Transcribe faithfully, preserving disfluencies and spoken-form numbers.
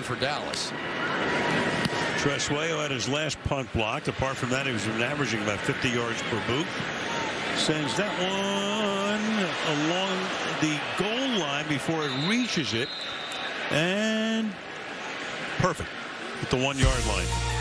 for Dallas. Tresuello had his last punt blocked. Apart from that, he was averaging about fifty yards per boot. Sends that one along the goal line before it reaches it. And perfect at the one yard line.